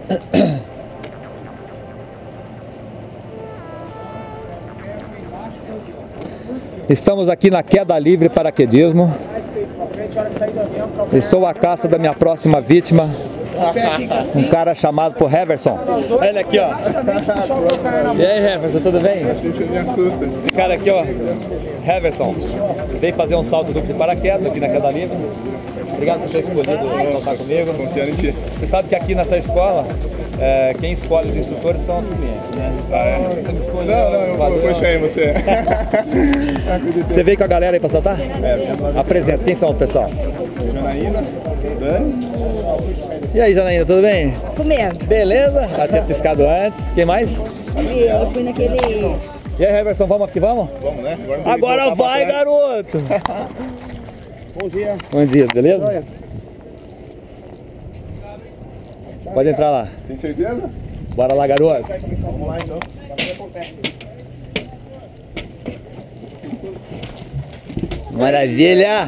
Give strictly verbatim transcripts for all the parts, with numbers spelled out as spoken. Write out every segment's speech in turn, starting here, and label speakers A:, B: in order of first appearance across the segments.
A: Estamos aqui na queda livre paraquedismo. Estou à caça da minha próxima vítima, um cara chamado por Heverson. Olha ele aqui, ó. E aí, Heverson, tudo bem? Esse cara aqui, ó, Heverson, veio fazer um salto duplo de paraquedas aqui na queda livre. Obrigado por ter escolhido saltar comigo. Você sabe que aqui nessa escola, é, quem escolhe os instrutores são os clientes, né?
B: Ah, é?
A: Você me escolheu,
B: não, não, eu puxei você.
A: Você veio com a galera aí pra saltar? É, apresenta, quem são o pessoal?
B: Janaína, Dani.
A: E aí, Janaína, tudo bem?
C: Comendo.
A: Beleza? Já tinha piscado antes. Quem mais?
C: Eu fui naquele...
A: E aí, Heverson, vamos que vamos?
B: Vamos, né?
A: Agora, Agora vai, garoto!
B: Bom dia.
A: Bom dia, beleza? Oi. Pode entrar lá.
B: Tem certeza?
A: Bora lá, garoto.
B: Vamos lá, então.
A: Maravilha!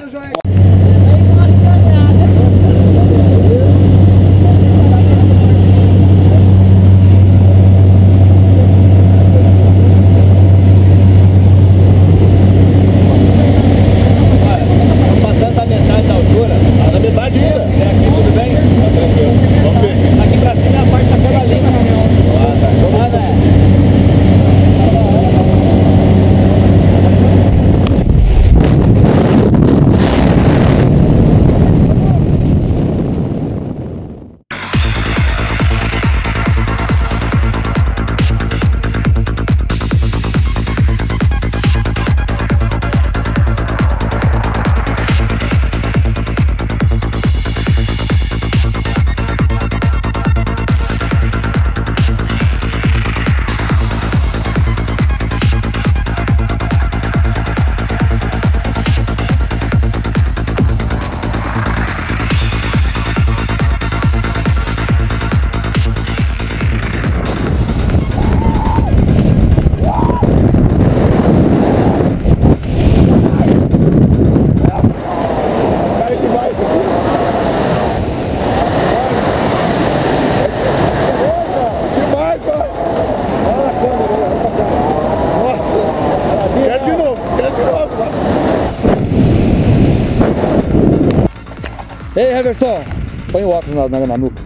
A: Ei, Heverson, põe o óculos na, na, na nuca.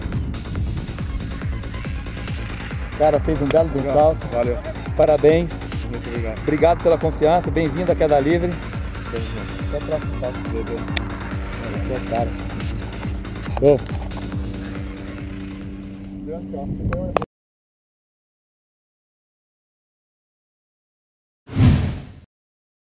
A: O cara fez um belo de um salto.
B: Valeu.
A: Parabéns.
B: Muito obrigado.
A: Obrigado pela confiança. Bem-vindo à queda livre.
B: Até o próximo salto.
A: Valeu, cara. Show.